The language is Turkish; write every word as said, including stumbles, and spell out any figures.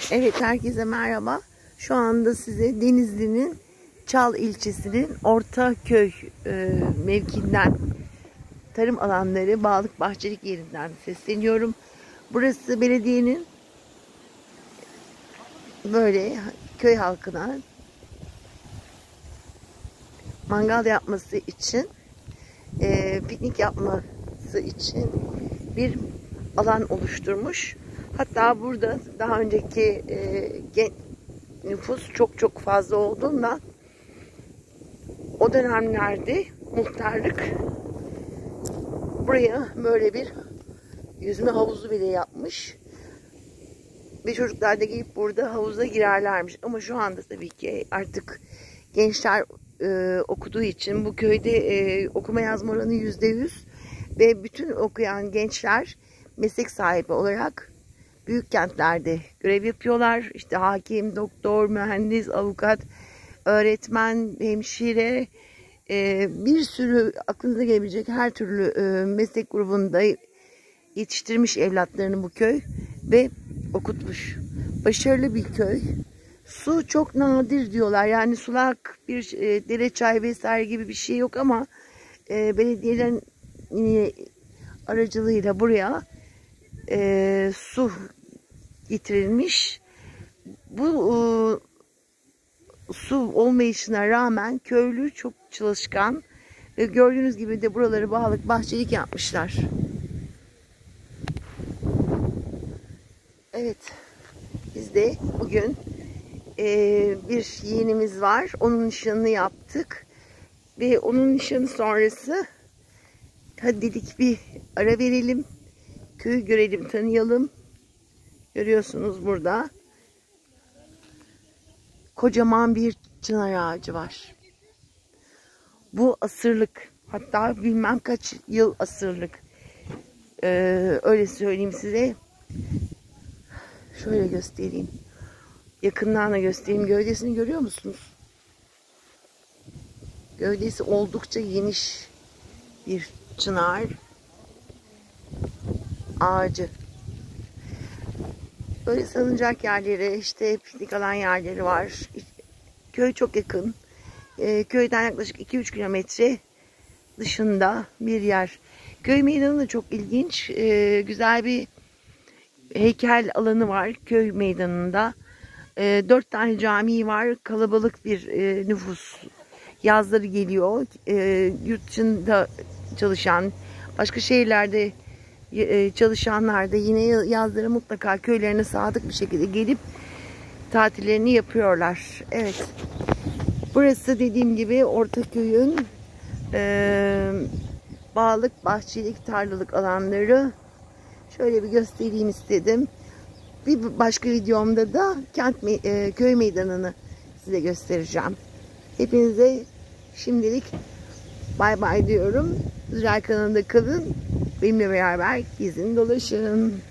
Evet, herkese merhaba. Şu anda size Denizli'nin Çal ilçesinin Ortaköy e, mevkiinden, tarım alanları, bağlık bahçelik yerinden sesleniyorum. Burası belediyenin böyle köy halkına mangal yapması için, e, piknik yapması için bir alan oluşturmuş. Hatta burada daha önceki e, nüfus çok çok fazla olduğundan o dönemlerde muhtarlık buraya böyle bir yüzme havuzu bile yapmış. Ve çocuklar da gelip burada havuza girerlermiş. Ama şu anda tabii ki artık gençler e, okuduğu için bu köyde e, okuma yazma oranı yüzde yüz ve bütün okuyan gençler meslek sahibi olarak büyük kentlerde görev yapıyorlar. İşte hakim, doktor, mühendis, avukat, öğretmen, hemşire, e, bir sürü aklınıza gelebilecek her türlü e, meslek grubunda yetiştirmiş evlatlarını bu köy ve okutmuş. Başarılı bir köy. Su çok nadir diyorlar. Yani sulak bir e, dere çay vesaire gibi bir şey yok ama e, belediyelerin e, aracılığıyla buraya e, su getirilmiş. Bu e, su olmayışına rağmen köylü çok çalışkan ve gördüğünüz gibi de buraları bağlık bahçelik yapmışlar. Evet, biz de bugün e, bir yeğenimiz var. Onun nişanını yaptık ve onun nişanı sonrası hadi dedik bir ara verelim, köyü görelim, tanıyalım. Görüyorsunuz burada kocaman bir çınar ağacı var. Bu asırlık, hatta bilmem kaç yıl asırlık. Ee, öyle söyleyeyim size. Şöyle göstereyim. Yakından da göstereyim. Gövdesini görüyor musunuz? Gövdesi oldukça geniş bir çınar ağacı. Böyle salınacak yerleri, işte piknik alan yerleri var. Köy çok yakın. E, köyden yaklaşık iki üç kilometre dışında bir yer. Köy meydanı da çok ilginç. E, güzel bir heykel alanı var köy meydanında. E, dört tane cami var. Kalabalık bir e, nüfus. Yazları geliyor. E, yurt dışında çalışan, başka şehirlerde çalışanlar da yine yazları mutlaka köylerine sadık bir şekilde gelip tatillerini yapıyorlar. Evet. Burası dediğim gibi Ortaköy'ün e, bağlık, bahçelik, tarlalık alanları. Şöyle bir göstereyim istedim. Bir başka videomda da kent e, köy meydanını size göstereceğim. Hepinize şimdilik bay bay diyorum. Ziraat kanalında kalın. Benimle beraber gezin dolaşın.